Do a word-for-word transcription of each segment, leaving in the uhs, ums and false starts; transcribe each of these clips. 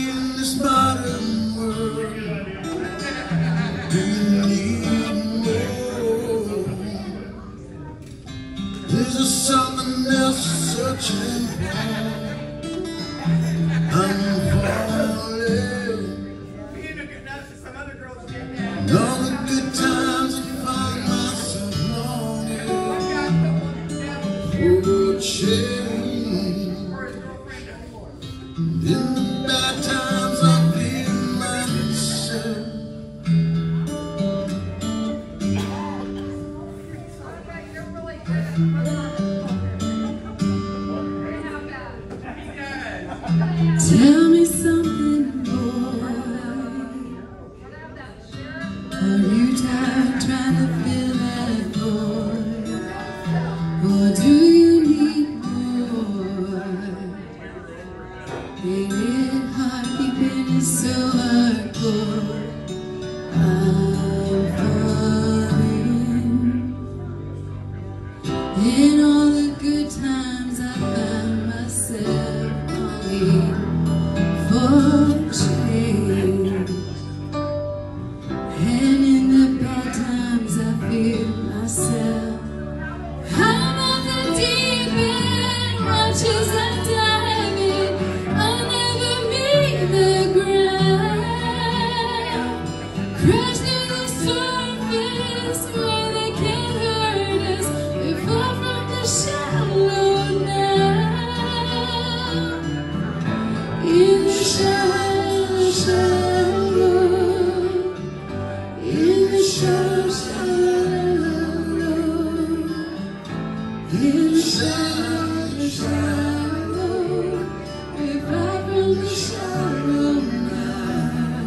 in this modern world? Do you need more? Is there something else you're searching for? I'm falling. And all the good times I find myself longing for change. And in the bad times I feel myself. Tell me something, boy. Are you tired trying to fill that void? Or do you need more? Ain't it hard keeping it so hardcore? I'm falling. In all the good times I find myself longing for change. And in the bad times I feel myself. I'm at the deep end, watch as I dive in. I'll never meet the ground. Crash to the surface where they can't hurt us. We fall from the shallow now. In the shallow, shallow. In the shallow, shallow. In the shallow, shallow. We fly from the shallow now.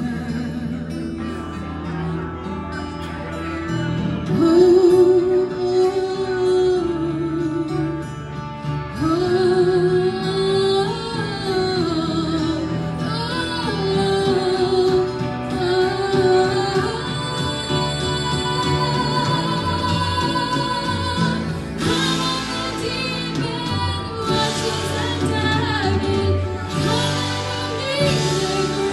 Oh, oh, oh, oh, oh.